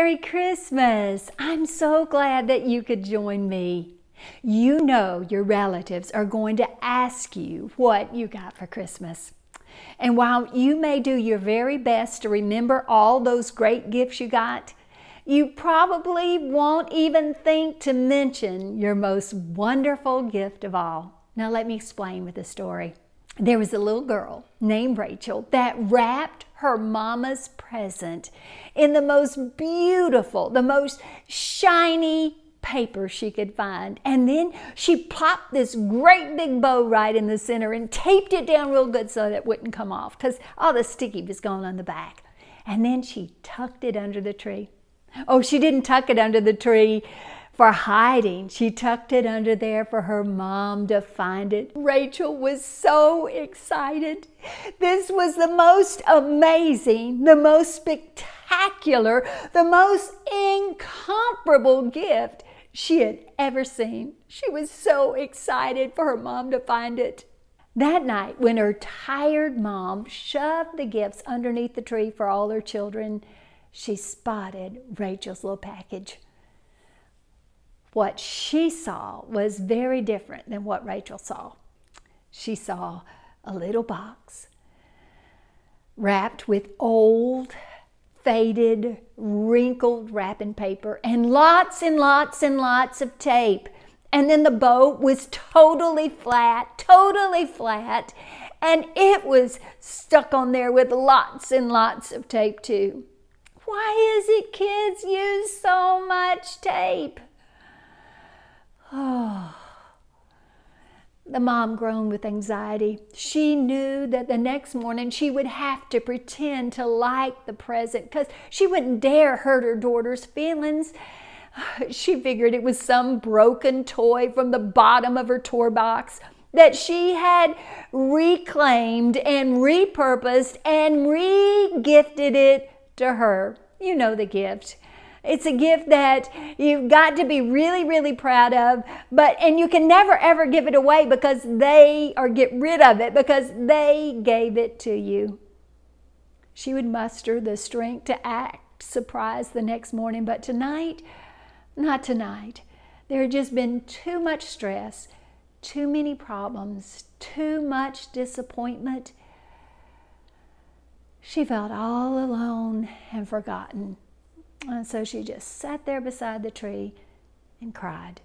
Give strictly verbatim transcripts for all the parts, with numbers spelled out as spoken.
Merry Christmas! I'm so glad that you could join me. You know your relatives are going to ask you what you got for Christmas. And while you may do your very best to remember all those great gifts you got, you probably won't even think to mention your most wonderful gift of all. Now let me explain with a story. There was a little girl named Rachel that wrapped her mama's present in the most beautiful, the most shiny paper she could find. And then she plopped this great big bow right in the center and taped it down real good so that it wouldn't come off because all the sticky was gone on the back. And then she tucked it under the tree. Oh, she didn't tuck it under the tree for hiding. She tucked it under there for her mom to find it. Rachel was so excited. This was the most amazing, the most spectacular, the most incomparable gift she had ever seen. She was so excited for her mom to find it. That night, when her tired mom shoved the gifts underneath the tree for all her children, she spotted Rachel's little package. What she saw was very different than what Rachel saw. She saw a little box wrapped with old, faded, wrinkled wrapping paper and lots and lots and lots of tape. And then the bow was totally flat, totally flat, and it was stuck on there with lots and lots of tape too. Why is it kids use so much tape? Oh, the mom groaned with anxiety. She knew that the next morning she would have to pretend to like the present because she wouldn't dare hurt her daughter's feelings. She figured it was some broken toy from the bottom of her toy box that she had reclaimed and repurposed and re-gifted it to her. You know the gift. It's a gift that you've got to be really, really proud of, but and you can never, ever give it away because they, or get rid of it because they gave it to you. She would muster the strength to act surprised the next morning, but tonight, not tonight. There had just been too much stress, too many problems, too much disappointment. She felt all alone and forgotten. And so she just sat there beside the tree and cried.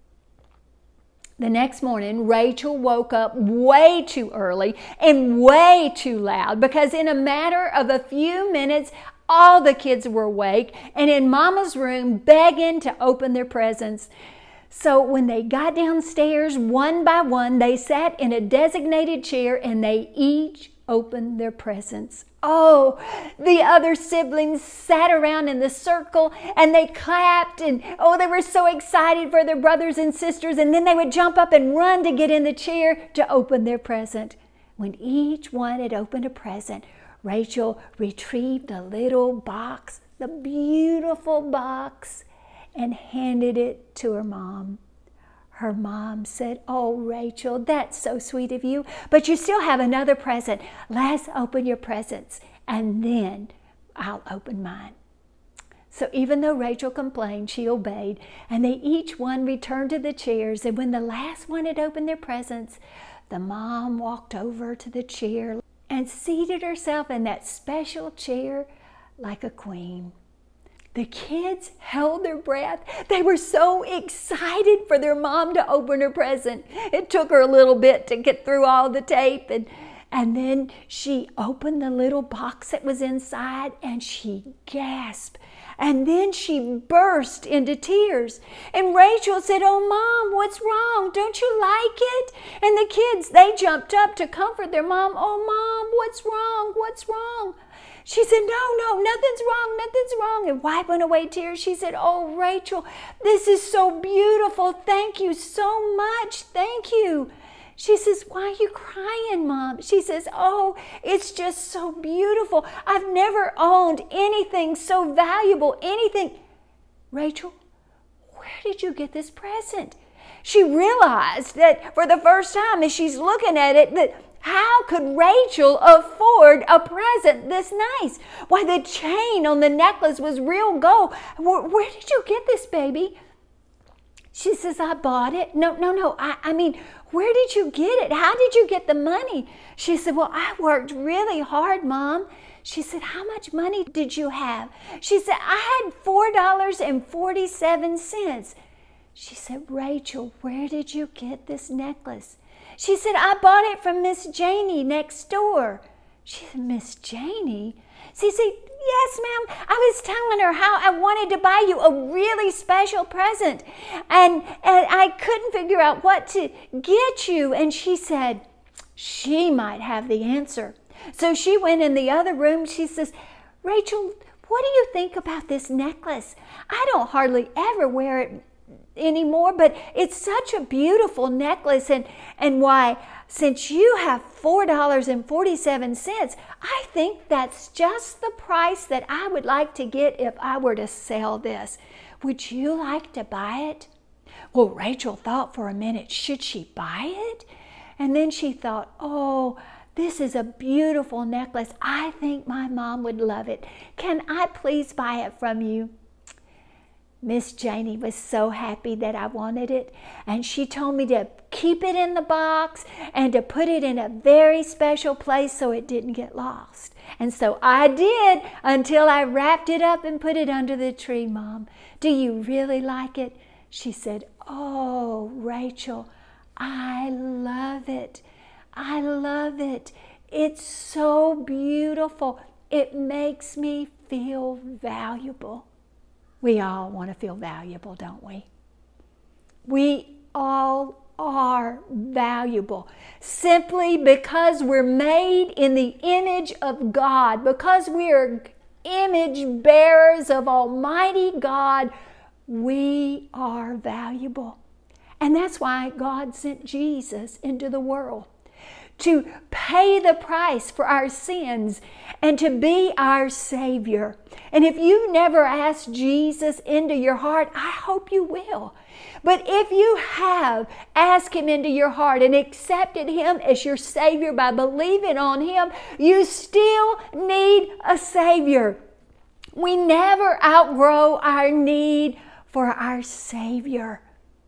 The next morning, Rachel woke up way too early and way too loud because in a matter of a few minutes, all the kids were awake and in Mama's room begging to open their presents. So when they got downstairs, one by one, they sat in a designated chair and they each opened their presents. Oh, the other siblings sat around in the circle and they clapped and oh, they were so excited for their brothers and sisters, and then they would jump up and run to get in the chair to open their present. When each one had opened a present, Rachel retrieved the little box, the beautiful box, and handed it to her mom. Her mom said, "Oh, Rachel, that's so sweet of you, but you still have another present. Let's open your presents, and then I'll open mine." So even though Rachel complained, she obeyed, and they each one returned to the chairs, and when the last one had opened their presents, the mom walked over to the chair and seated herself in that special chair like a queen. The kids held their breath. They were so excited for their mom to open her present. It took her a little bit to get through all the tape, and, and then she opened the little box that was inside and she gasped. And then she burst into tears. And Rachel said, "Oh, Mom, what's wrong? Don't you like it?" And the kids, they jumped up to comfort their mom. "Oh, Mom, what's wrong? What's wrong?" She said, "No, no, nothing's wrong, nothing's wrong." And wiping away tears, she said, "Oh, Rachel, this is so beautiful. Thank you so much. Thank you." She says, "Why are you crying, Mom?" She says, "Oh, it's just so beautiful. I've never owned anything so valuable, anything." "Rachel, where did you get this present?" she realized that for the first time as she's looking at it, that how could Rachel afford a present this nice? Why, the chain on the necklace was real gold. Where, where did you get this, baby? She says, I bought it. No, no, no. I, I mean, where did you get it? How did you get the money? She said, well, I worked really hard, Mom. She said, how much money did you have? She said, I had four dollars and forty-seven cents. She said, Rachel, where did you get this necklace? She said, I bought it from Miss Janie next door. She said, Miss Janie? She said, yes, ma'am. I was telling her how I wanted to buy you a really special present. And, and I couldn't figure out what to get you. And she said, she might have the answer. So she went in the other room. She says, Rachel, what do you think about this necklace? I don't hardly ever wear it anymore, but it's such a beautiful necklace, and and why, since you have four dollars and forty-seven cents, I think that's just the price that I would like to get if I were to sell this. Would you like to buy it? Well, Rachel thought for a minute, should she buy it? And then she thought, oh, this is a beautiful necklace. I think my mom would love it. Can I please buy it from you? Miss Janie was so happy that I wanted it, and she told me to keep it in the box and to put it in a very special place so it didn't get lost. And so I did, until I wrapped it up and put it under the tree, Mom. Do you really like it? She said, oh, Rachel, I love it. I love it. It's so beautiful. It makes me feel valuable. We all want to feel valuable, don't we? We all are valuable simply because we're made in the image of God, because we are image bearers of Almighty God. We are valuable. And that's why God sent Jesus into the world, to pay the price for our sins and to be our Savior. And if you've never asked Jesus into your heart, I hope you will. But if you have, asked Him into your heart and accepted Him as your Savior by believing on Him, you still need a Savior. We never outgrow our need for our Savior.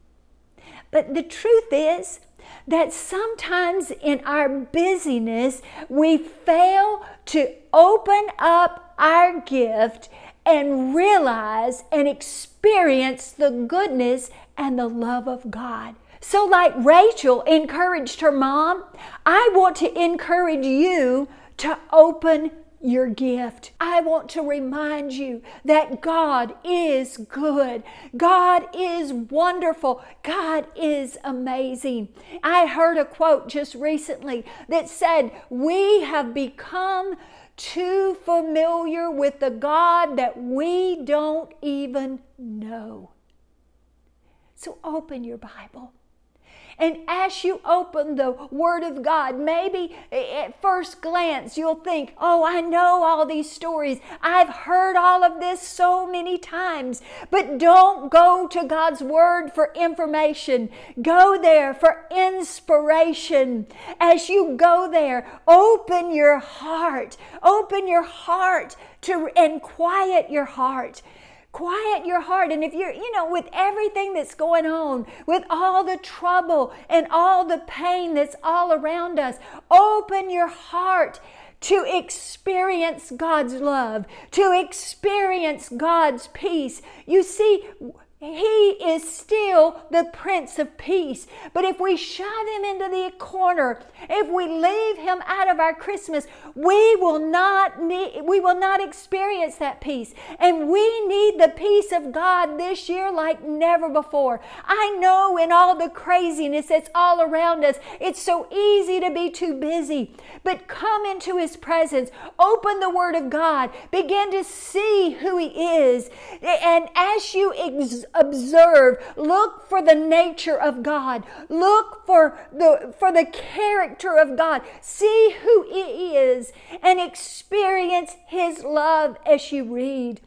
But the truth is that sometimes in our busyness, we fail to open up our gift and realize and experience the goodness and the love of God. So like Rachel encouraged her mom, I want to encourage you to open your gift. I want to remind you that God is good. God is wonderful. God is amazing. I heard a quote just recently that said, we have become too familiar with the God that we don't even know. So open your Bible. And as you open the Word of God, maybe at first glance you'll think, oh, I know all these stories. I've heard all of this so many times. But don't go to God's Word for information. Go there for inspiration. As you go there, open your heart. Open your heart to and quiet your heart. Quiet your heart. And if you're, you know, with everything that's going on, with all the trouble and all the pain that's all around us, open your heart to experience God's love, to experience God's peace. You see, He is still the Prince of Peace. But if we shove Him into the corner, if we leave Him out of our Christmas, we will not need, we will not experience that peace. And we need the peace of God this year like never before. I know in all the craziness that's all around us, it's so easy to be too busy. But come into His presence, open the Word of God, begin to see who He is. And as you examine, observe, look for the nature of God, look for the for the character of God, see who He is, and experience His love as you read.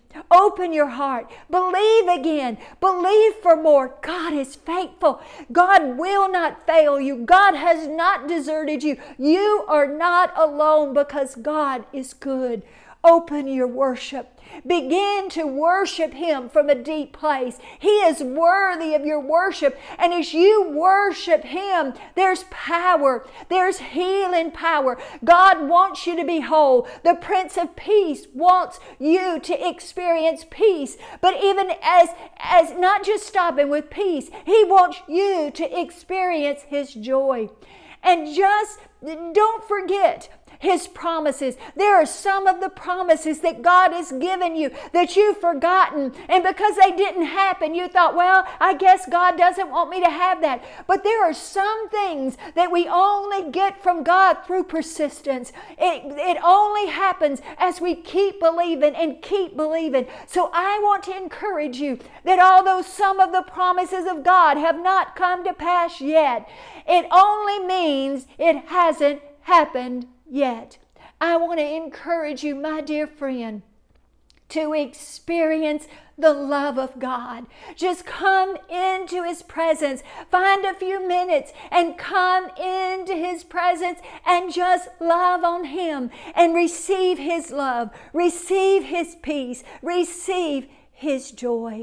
Open your heart. Believe again. Believe for more. God is faithful. God will not fail you. God has not deserted you. You are not alone because God is good. Open your worship. Begin to worship Him from a deep place. He is worthy of your worship. And as you worship Him, there's power. There's healing power. God wants you to be whole. The Prince of Peace wants you to experience peace. But even as, as not just stopping with peace, He wants you to experience His joy. And just don't forget His promises. There are some of the promises that God has given you that you've forgotten. And because they didn't happen, you thought, well, I guess God doesn't want me to have that. But there are some things that we only get from God through persistence. It, it only happens as we keep believing and keep believing. So I want to encourage you that although some of the promises of God have not come to pass yet, it only means it hasn't happened yet. I want to encourage you, my dear friend, to experience the love of God. Just come into His presence. Find a few minutes and come into His presence and just love on Him and receive His love, receive His peace, receive His joy.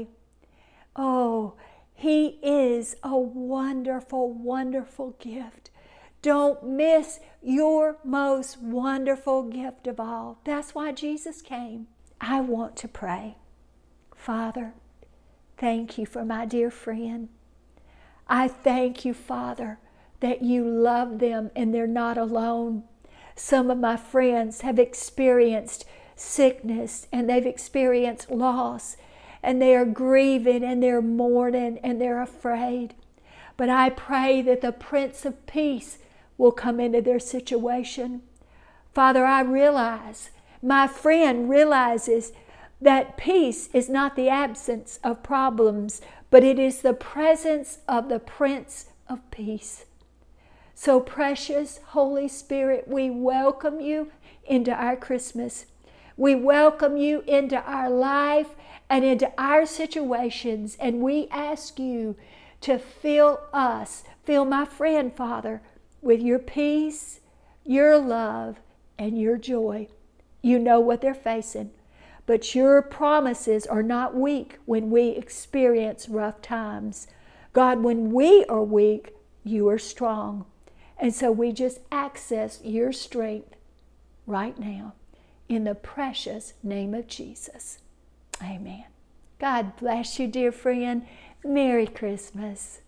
Oh, He is a wonderful, wonderful gift. Don't miss your most wonderful gift of all. That's why Jesus came. I want to pray. Father, thank you for my dear friend. I thank you, Father, that you love them and they're not alone. Some of my friends have experienced sickness and they've experienced loss and they are grieving and they're mourning and they're afraid. But I pray that the Prince of Peace will come into their situation. Father, I realize, my friend realizes that peace is not the absence of problems, but it is the presence of the Prince of Peace. So precious Holy Spirit, we welcome you into our Christmas. We welcome you into our life and into our situations, and we ask you to fill us, fill my friend, Father, with your peace, your love, and your joy. You know what they're facing, but your promises are not weak when we experience rough times. God, when we are weak, you are strong. And so we just access your strength right now in the precious name of Jesus. Amen. God bless you, dear friend. Merry Christmas.